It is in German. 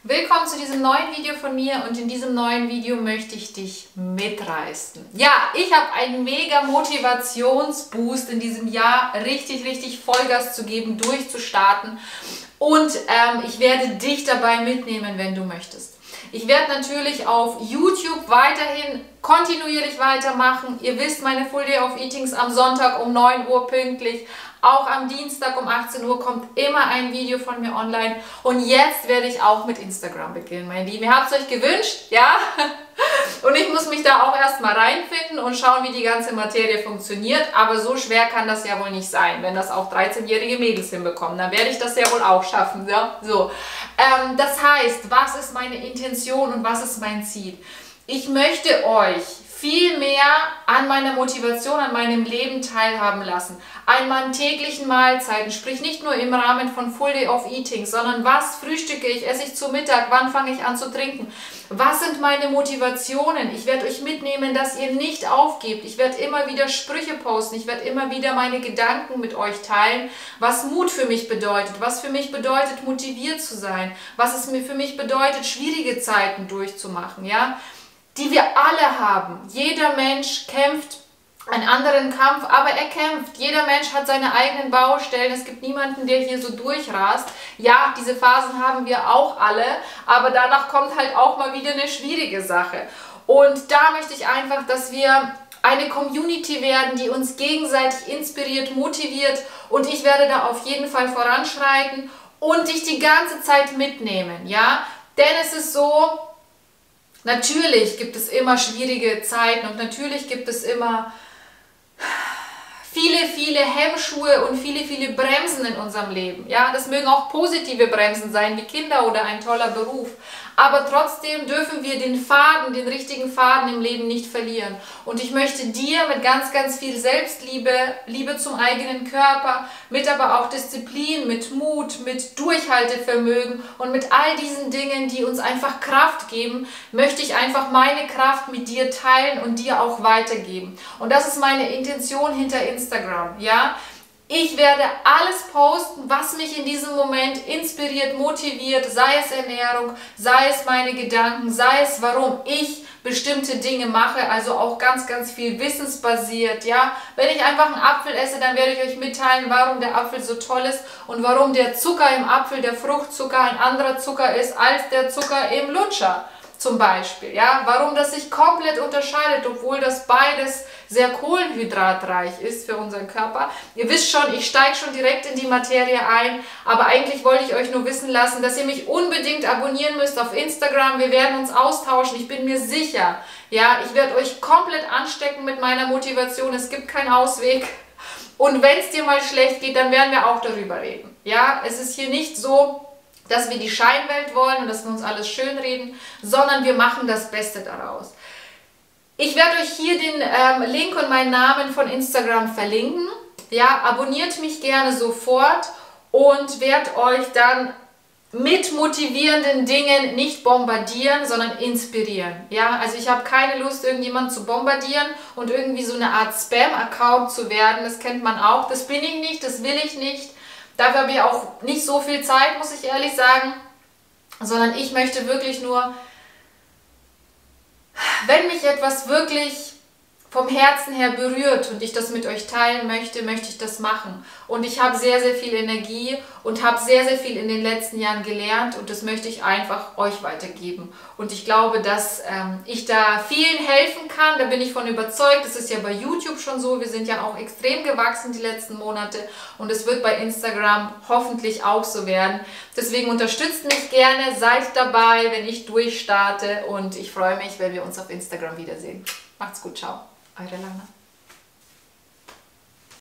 Willkommen zu diesem neuen Video von mir und in diesem neuen Video möchte ich dich mitreißen. Ja, ich habe einen mega Motivationsboost in diesem Jahr, richtig Vollgas zu geben, durchzustarten und ich werde dich dabei mitnehmen, wenn du möchtest. Ich werde natürlich auf YouTube weiterhin kontinuierlich weitermachen. Ihr wisst, meine Full Day of Eatings am Sonntag um 9 Uhr pünktlich. Auch am Dienstag um 18 Uhr kommt immer ein Video von mir online. Und jetzt werde ich auch mit Instagram beginnen, meine Lieben. Ihr habt es euch gewünscht, ja? Und ich muss mich da auch erstmal reinfinden und schauen, wie die ganze Materie funktioniert. Aber so schwer kann das ja wohl nicht sein, wenn das auch 13-jährige Mädels hinbekommen. Dann werde ich das ja wohl auch schaffen, ja? So. Das heißt, was ist meine Intention und was ist mein Ziel? Ich möchte euch viel mehr an meiner Motivation, an meinem Leben teilhaben lassen. An meinen täglichen Mahlzeiten, sprich nicht nur im Rahmen von Full Day of Eating, sondern was frühstücke ich, esse ich zu Mittag, wann fange ich an zu trinken? Was sind meine Motivationen? Ich werde euch mitnehmen, dass ihr nicht aufgebt. Ich werde immer wieder Sprüche posten, ich werde immer wieder meine Gedanken mit euch teilen, was Mut für mich bedeutet, was für mich bedeutet, motiviert zu sein, was es mir für mich bedeutet, schwierige Zeiten durchzumachen, ja? Die wir alle haben. Jeder Mensch kämpft einen anderen Kampf, aber er kämpft. Jeder Mensch hat seine eigenen Baustellen. Es gibt niemanden, der hier so durchrast. Ja, diese Phasen haben wir auch alle, aber danach kommt halt auch mal wieder eine schwierige Sache. Und da möchte ich einfach, dass wir eine Community werden, die uns gegenseitig inspiriert, motiviert, und ich werde da auf jeden Fall voranschreiten und dich die ganze Zeit mitnehmen, ja? Denn es ist so, natürlich gibt es immer schwierige Zeiten und natürlich gibt es immer viele Hemmschuhe und viele Bremsen in unserem Leben. Ja, das mögen auch positive Bremsen sein, wie Kinder oder ein toller Beruf. Aber trotzdem dürfen wir den Faden, den richtigen Faden im Leben nicht verlieren. Und ich möchte dir mit ganz viel Selbstliebe, Liebe zum eigenen Körper, mit aber auch Disziplin, mit Mut, mit Durchhaltevermögen und mit all diesen Dingen, die uns einfach Kraft geben, möchte ich einfach meine Kraft mit dir teilen und dir auch weitergeben. Und das ist meine Intention hinter Instagram, ja? Ich werde alles posten, was mich in diesem Moment inspiriert, motiviert, sei es Ernährung, sei es meine Gedanken, sei es, warum ich bestimmte Dinge mache, also auch ganz viel wissensbasiert, ja. Wenn ich einfach einen Apfel esse, dann werde ich euch mitteilen, warum der Apfel so toll ist und warum der Zucker im Apfel, der Fruchtzucker, ein anderer Zucker ist als der Zucker im Lutscher. Zum Beispiel, ja, warum das sich komplett unterscheidet, obwohl das beides sehr kohlenhydratreich ist für unseren Körper. Ihr wisst schon, ich steige schon direkt in die Materie ein, aber eigentlich wollte ich euch nur wissen lassen, dass ihr mich unbedingt abonnieren müsst auf Instagram. Wir werden uns austauschen, ich bin mir sicher, ja, ich werde euch komplett anstecken mit meiner Motivation, es gibt keinen Ausweg. Und wenn es dir mal schlecht geht, dann werden wir auch darüber reden. Ja, es ist hier nicht so, dass wir die Scheinwelt wollen und dass wir uns alles schönreden, sondern wir machen das Beste daraus. Ich werde euch hier den Link und meinen Namen von Instagram verlinken. Ja, abonniert mich gerne sofort und werde euch dann mit motivierenden Dingen nicht bombardieren, sondern inspirieren. Ja, also ich habe keine Lust, irgendjemanden zu bombardieren und irgendwie so eine Art Spam-Account zu werden. Das kennt man auch. Das bin ich nicht, das will ich nicht. Dafür habe ich auch nicht so viel Zeit, muss ich ehrlich sagen, sondern ich möchte wirklich nur, wenn mich etwas wirklich vom Herzen her berührt und ich das mit euch teilen möchte, möchte ich das machen. Und ich habe sehr viel Energie und habe sehr viel in den letzten Jahren gelernt und das möchte ich einfach euch weitergeben. Und ich glaube, dass ich da vielen helfen kann, da bin ich von überzeugt. Das ist ja bei YouTube schon so, wir sind ja auch extrem gewachsen die letzten Monate und es wird bei Instagram hoffentlich auch so werden. Deswegen unterstützt mich gerne, seid dabei, wenn ich durchstarte und ich freue mich, wenn wir uns auf Instagram wiedersehen. Macht's gut, ciao. Eure Lana.